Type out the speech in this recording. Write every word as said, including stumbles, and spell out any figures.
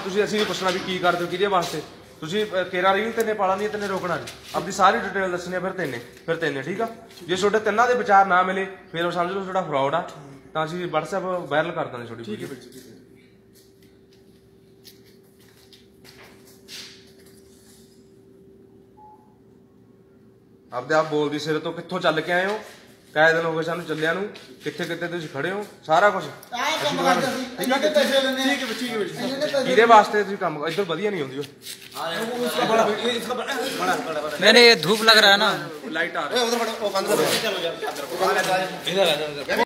ਤੁਸੀਂ ਅਸੀਂ ਵੀ ਪੁੱਛਣਾ ਵੀ ਕੀ ਕਰਦੇ ਹੋ ਕਿਹਦੇ ਵਾਸਤੇ ਤੁਸੀਂ ਕੇਰਾ ਰਿੰਗ ਤੈਨੇ ਪਾਲਾ ਨਹੀਂ ਤੈਨੇ ਰੋਕਣਾ ਜੀ ਆਪਣੀ ਸਾਰੀ ਡਿਟੇਲ ਦੱਸਣੀ ਆ ਫਿਰ ਤੈਨੇ ਫਿਰ ਤੈਨੇ ਠੀਕ ਆ ਜੇ ਤੁਹਾਡੇ ਤਿੰਨਾਂ ਦੇ ਵਿਚਾਰ ਨਾ ਮਿਲੇ ਫਿਰ ਸਮਝ ਲਓ ਤੁਹਾਡਾ ਫਰਾਡ ਆ ਤਾਂ ਅਸੀਂ WhatsApp ਵਾਇਰਲ ਕਰ ਦਾਂਗੇ ਤੁਹਾਡੀ ਠੀਕ ਹੈ ਠੀਕ ਹੈ ਆਪਦੇ ਆਪ ਬੋਲਦੀ ਸਿਰ ਤੋਂ ਕਿੱਥੋਂ ਚੱਲ ਕੇ ਆਏ ਹੋ ਕਾਇ ਦਿਨ ਹੋ ਗਏ ਸਾਨੂੰ ਚੱਲਿਆ ਨੂੰ ਕਿੱਥੇ ਕਿੱਥੇ ਤੁਸੀਂ ਖੜੇ ਹੋ ਸਾਰਾ ਕੁਝ ਕਿਹਦੇ ਵਾਸਤੇ ਤੁਸੀਂ ਕੰਮ ਇੱਧਰ ਵਧੀਆ ਨਹੀਂ ਹੁੰਦੀ नहीं नहीं ये धूप लग रहा है ना लाइट आ रही है